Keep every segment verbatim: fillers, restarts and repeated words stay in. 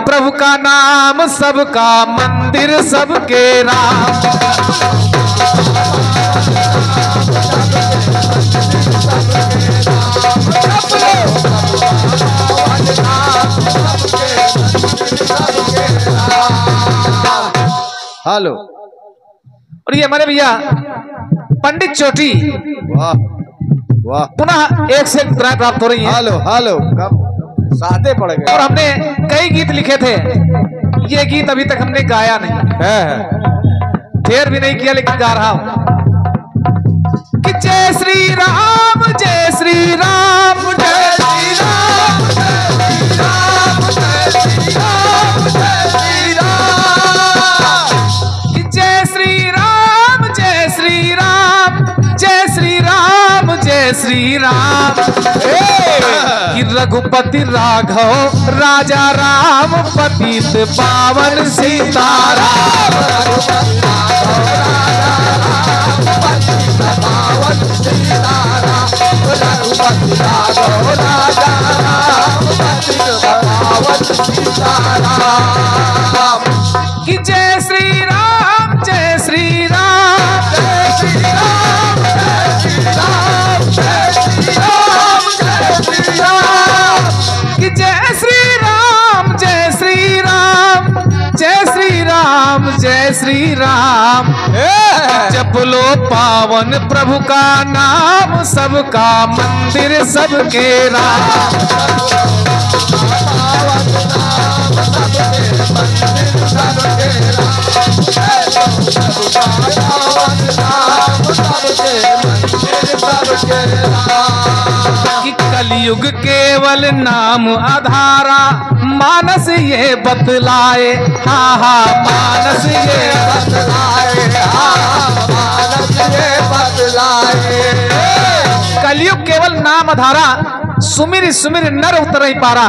प्रभु का नाम सबका मंदिर सबके राम। हेलो। और ये हमारे भैया पंडित चोटी, वाह वाह, पुनः एक से एक मुद्राएं प्राप्त हो रही हैं। हेलो हेलो, कम सादे पड़ गए। और हमने कई गीत लिखे थे, ये गीत अभी तक हमने गाया नहीं है, है। ढेर भी नहीं किया, लेकिन गा रहा हूं कि जय श्री राम जय श्री राम जय श्री राम जय श्री राम जय श्री राम जय श्री राम, कि जय श्री राम जय श्री राम जय श्री राम जय श्री राम। कि रघुपति राघव राजा राम पतित पावन सीताराम। कि जय श्री राम जय श्री राम जय श्री राम जय श्री राम जय श्री राम जय श्री राम, कि जय श्री राम जय श्री राम जय श्री राम जय श्री राम। जप लो पावन प्रभु का नाम सबका मंदिर सबके राम। कि कलयुग केवल नाम आधारा मानस ये बतलाए, हा हा मानस ये बतलाए, हा मानस ये बतलाए। कलयुग केवल नाम आधारा सुमिर सुमिर नर उतर नहीं पारा।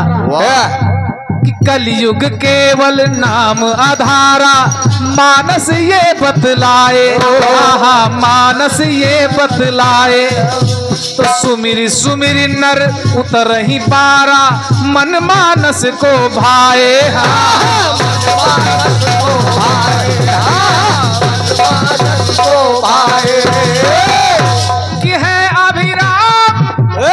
कि कलयुग केवल नाम आधारा मानस ये बतलाए, हा मानस ये बतलाए। तो सुमिर सुमिर नर उतर ही पारा मन मानस को भाए, हा मानस को भाए, हा मानस को भाए। कि है अभिराम,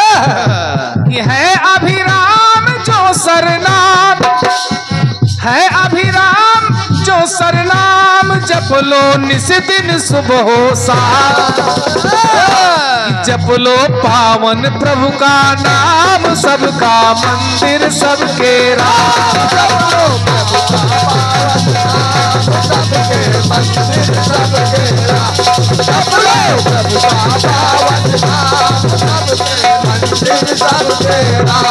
कि है अभिराम जो सरनाम, है अभिराम जो सरनाम जप लो निस दिन सुबह हो शाम। जप लो पावन प्रभु का नाम सबका मंदिर सबके राम। जप लो प्रभु का पावन नाम सबके मंदिर सबके राम। जप लो प्रभु का पावन नाम सबके मंदिर सबके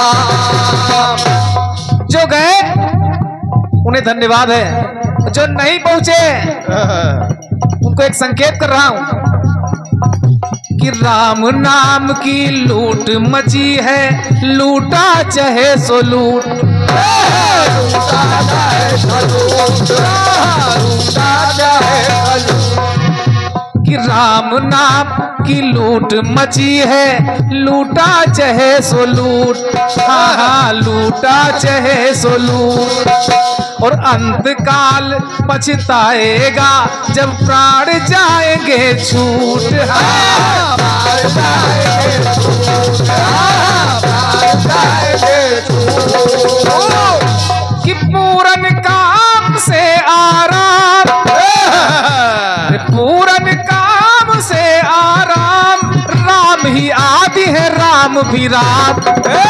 राम। जो गए उन्हें धन्यवाद है, जो नहीं पहुंचे उनको एक संकेत कर रहा हूं कि राम नाम की लूट मची है, लूटा चाहे सो लूट, लूटा चाहे सो लूट, लूटा चाहे सो लूट। कि राम नाम की लूट मची है, लूटा चाहे सो लूट, हाँ हाँ लूटा चाहे सो लूट। और अंत काल पछताएगा जब प्राण जाएंगे छूट, हाँ प्राण जाएंगे छूट, हाँ प्राण जाएंगे छूट। कि पूरन काम से आराम, पूरन काम से आराम, राम ही आदि है राम भी राम।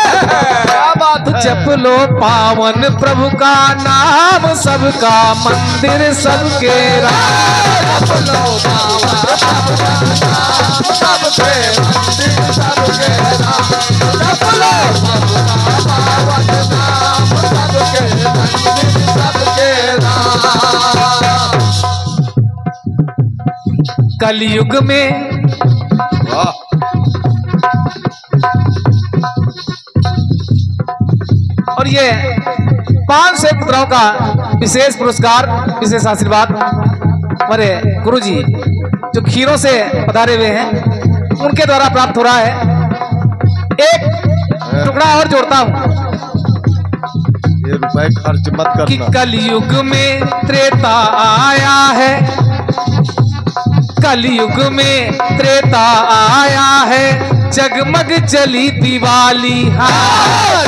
जप लो पावन प्रभु का नाम सबका मंदिर सबके राम। जप लो पावन प्रभु का नाम सबके मंदिर सबके राम। जप लो प्रभु का पावन नाम सबके मंदिर सबके राम। कलयुग में और ये पांच सौ मुद्राओं का विशेष पुरस्कार, विशेष आशीर्वाद हमारे गुरुजी जो खीरों से पधारे हुए हैं उनके द्वारा प्राप्त हो रहा है। एक टुकड़ा और जोड़ता हूं, ये रुपए खर्च मत कि करना। कलयुग में त्रेता आया है, कलयुग में त्रेता आया है, जगमग जली दिवाली। हाँ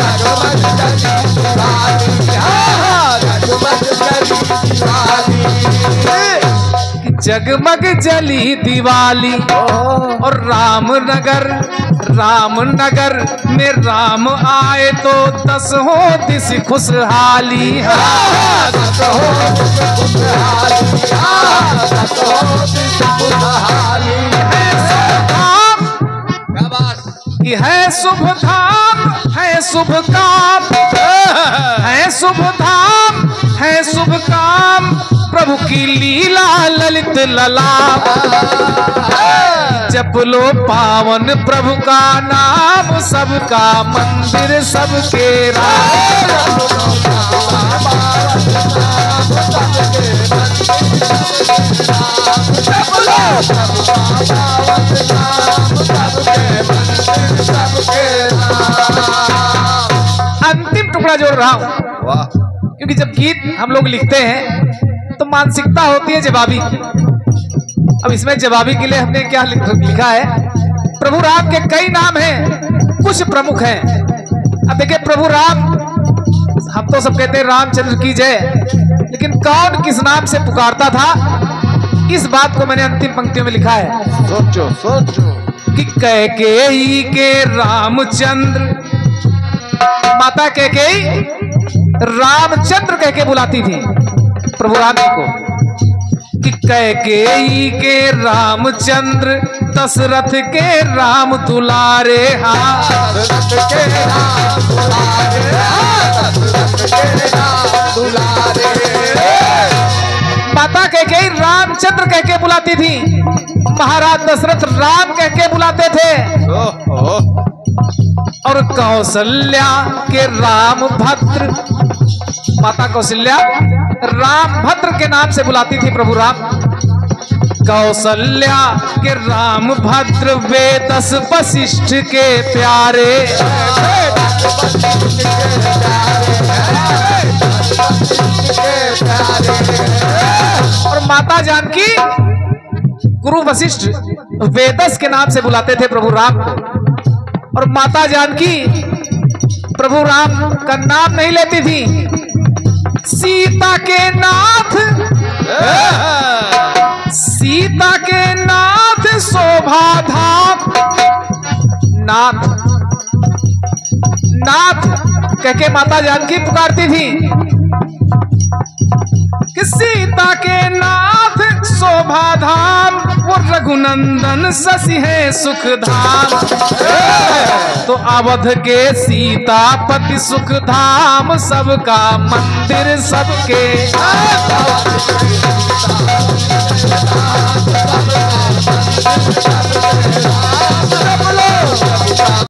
जगमग जली दिवाली और रामनगर, रामनगर में राम आए तो दस हो दिस खुशहाली। कि है शुभ धाम, है शुभ काम, है शुभ धाम, है शुभ काम, प्रभु की लीला ललित ललाप। जप लो पावन प्रभु का नाम, सबका मंदिर सबके राम। अंतिम टुकड़ा जोड़ रहा हूं, वाह क्योंकि जब गीत हम लोग लिखते हैं तो मानसिकता होती है जवाबी। अब इसमें जवाबी के लिए हमने क्या लिखा है, प्रभु राम के कई नाम हैं, कुछ प्रमुख हैं। अब देखिए प्रभु राम, हम तो सब कहते हैं रामचंद्र की जय, लेकिन कौन किस नाम से पुकारता था, इस बात को मैंने अंतिम पंक्तियों में लिखा है। सोचो सोचो कि कैकेयी के रामचंद्र, माता कैकेयी रामचंद्र कह के बुलाती थी प्रभु राम जी को। कि कैकेयी के रामचंद्र, दशरथ के राम दुलारे। हाँ दशरथ के राम दुलारे, दशरथ के राम दुलारे। माता कैकेयी रामचंद्र कह के बुलाती थी, महाराज दशरथ राम कह के बुलाते थे। ओहो। और कौशल्या के राम भद्र, माता कौशल्या राम भद्र के नाम से बुलाती थी प्रभु राम। कौशल्या के राम भद्र, वेदस वशिष्ठ के प्यारे। और माता जानकी गुरु वशिष्ठ वेदस के नाम से बुलाते थे प्रभु राम को। और माता जानकी प्रभु राम का नाम नहीं लेती थी, सीता के नाथ, सीता के नाथ शोभा धाम। नाथ, नाथ कह के माता जानकी पुकारती थी कि सीता के नाथ शोभा धाम, वो रघुनंदन शशि है सुख धाम। तो अवध के सीतापति सुख धाम, सबका मंदिर सबके।